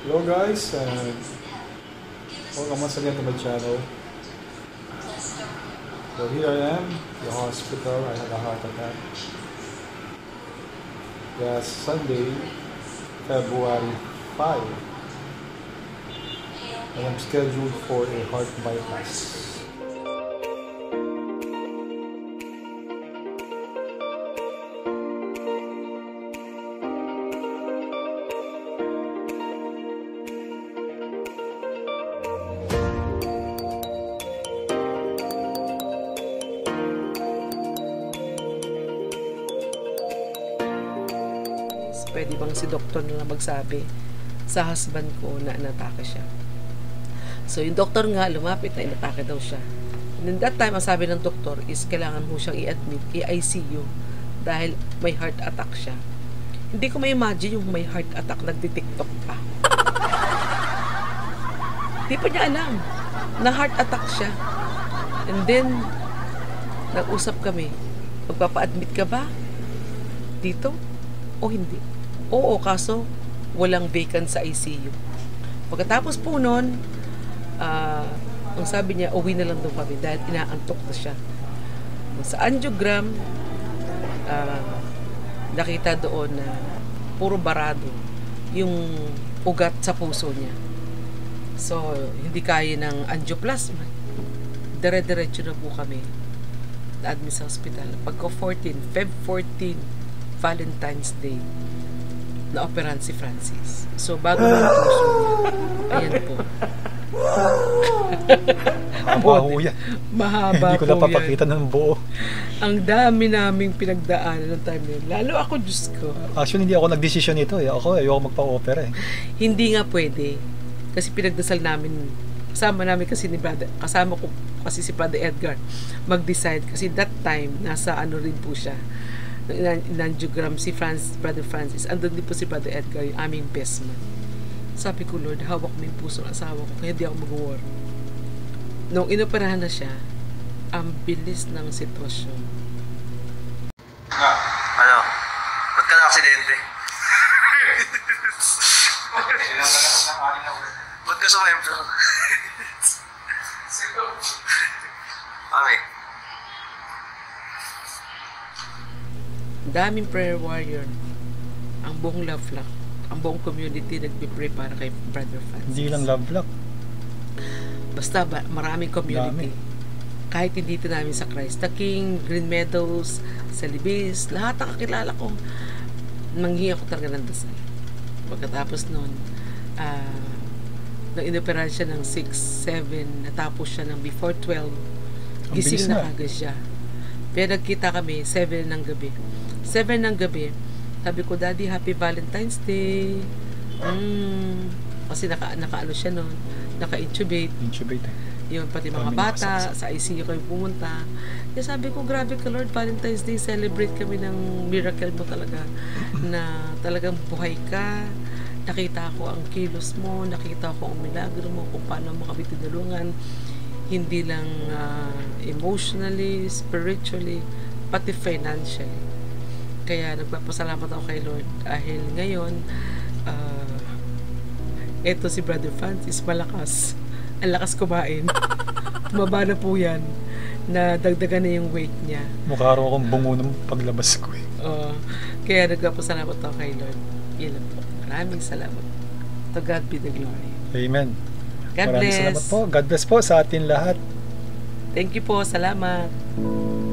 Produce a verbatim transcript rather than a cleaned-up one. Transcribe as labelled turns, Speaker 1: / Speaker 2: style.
Speaker 1: Hello guys, and welcome once again to my channel. So here I am, the hospital. I had a heart attack. Yes, Sunday, February fifth, and I'm scheduled for a heart bypass.
Speaker 2: Pwede bang si doktor na magsabi sa husband ko na inatake siya. So yung doktor nga lumapit na inatake daw siya. And in that time, ang sabi ng doktor is kailangan mo siyang i-admit, i-I C U dahil may heart attack siya. Hindi ko ma-imagine yung may heart attack nagdi-tiktok pa. Hindi pa niya alam na heart attack siya. And then, nag-usap kami, magpapa-admit ka ba dito o hindi? Oo, kaso walang vacant sa I C U. Pagkatapos po nun, uh, ang sabi niya, uwi na lang daw kami dahil inaantok na siya. Sa angiogram, uh, nakita doon na puro barado yung ugat sa puso niya. So, hindi kaya ng angioplasty. Dire-diretso na po kami na-admit sa hospital. Pagka fourteen, February fourteenth, Valentine's Day, na-operahan si Francis. So, bago ng puso niya, ayan po.
Speaker 3: Mahaba ho yan.
Speaker 2: Mahaba
Speaker 3: Hindi ko napapakita ng buo.
Speaker 2: Ang dami naming pinagdaanan ng time yun. Lalo ako, Diyos ko.
Speaker 3: Actually, hindi ako nagdesisyon ito eh. Ako, ayoko magpa-opera eh.
Speaker 2: Hindi nga pwede. Kasi pinagdasal namin, kasama namin kasi ni Brother, kasama ko kasi si Brother Edgar, mag-decide. Kasi that time, nasa ano rin po siya, in-angiogram si Francis, Brother Francis. Andun din po si Brother Edgar, yung aming best man. Sabi ko, Lord, hawak mo yung puso ng asawa ko, kaya hindi ako mag-war. Nung inoperahan na siya, ang bilis ng sitwasyon.
Speaker 4: Ano? Ba't ka na-aksidente? Ba't ka sumemplo? Mami.
Speaker 2: Daming prayer warrior. Ang buong Love Flock, ang buong community nagpipray para kay Brother Francis.
Speaker 3: Hindi lang Love Flock.
Speaker 2: Basta ba, maraming community. Dami. Kahit hindi ito namin sa Christ the King, Green Meadows, Salibis, lahat ang kakilala ko, manghingi ako talaga ng dasal. Pagkatapos nun, uh, nang inoperahan siya ng six, seven, natapos siya ng before twelve, gising na agad siya. Pero nagkita kami, seven ng gabi. seven ng gabi, sabi ko, Daddy, Happy Valentine's Day. Mm, kasi naka, naka-ano siya nun, naka-intubate.
Speaker 3: Intubate eh.
Speaker 2: Yun, pati mga bata, sa I C U kami pumunta. Kaya sabi ko, grabe ka Lord, Valentine's Day, celebrate kami ng miracle mo talaga. Na talagang buhay ka. Nakita ko ang kilos mo, nakita ko ang milagro mo, kung paano mo kami tinulungan. Hindi lang uh, emotionally, spiritually, pati financially. Kaya nagpapasalamat ako kay Lord dahil ngayon uh, eto si Brother Francis malakas, ang lakas kumain. Tumaba na po yan, na dagdagan na yung weight niya.
Speaker 3: Mukha raw akong bungo ng paglabas ko eh.
Speaker 2: Uh, kaya nagpapasalamat ako kay Lord. Yan lang po. Maraming salamat. To God be the glory.
Speaker 3: Amen.
Speaker 2: God
Speaker 3: Maraming
Speaker 2: bless.
Speaker 3: salamat po. God bless po sa atin lahat.
Speaker 2: Thank you po. Salamat.